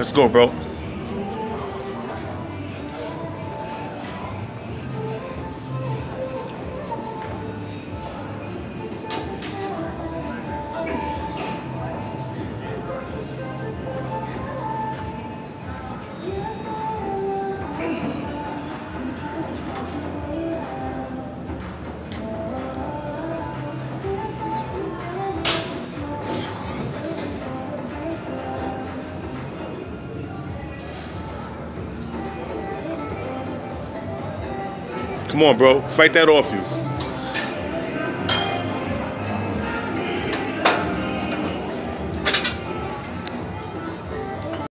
Let's go, bro. Come on, bro. Fight that off you.